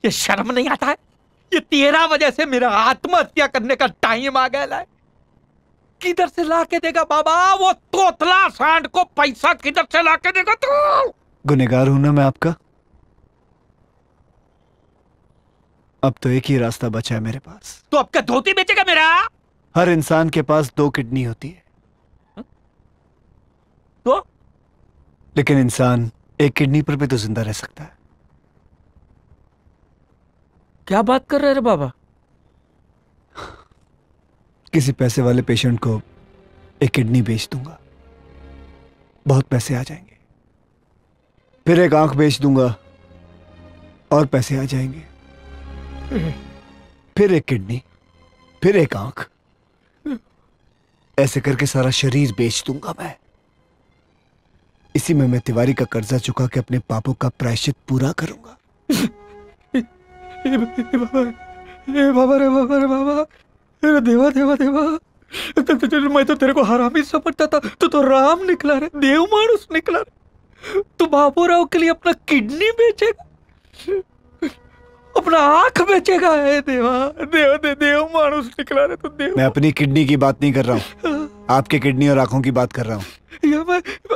ये शर्म नहीं आता है? ये तेरा वजह से मेरा आत्महत्या करने का टाइम आ गया है। किधर से ला के देगा बाबा वो तोतला सांड को पैसा? किधर से ला के देगा तू? गुनहगार हूं ना मैं आपका। अब तो एक ही रास्ता बचा है मेरे पास। तो आपका धोती बेचेगा मेरा? हर इंसान के पास 2 किडनी होती है। तो लेकिन इंसान एक किडनी पर भी तो जिंदा रह सकता है। क्या बात कर रहे रे बाबा? किसी पैसे वाले पेशेंट को एक किडनी बेच दूंगा, बहुत पैसे आ जाएंगे। फिर एक आंख बेच दूंगा और पैसे आ जाएंगे। फिर एक किडनी, फिर एक आंख, ऐसे करके सारा शरीर बेच दूंगा मैं। इसी में मैं तिवारी का कर्जा चुका के अपने पापों का प्रायश्चित पूरा करूंगा। बाबा रे बाबा रे बाबा, अरे देवा देवा देवा, मैं तो तेरे को हरामी समझता था, तो राम निकला रे, देव मानुस निकला रे। तू बाबूराव के लिए अपना किडनी बेचेगा, अपना आंख बेचेगा? है देवा, देव दे देव मानुस निकला रे तू। देव मैं अपनी किडनी की बात नहीं कर रहा हूँ, आपके किडनी और आंखों की बात कर रहा हूँ। मैं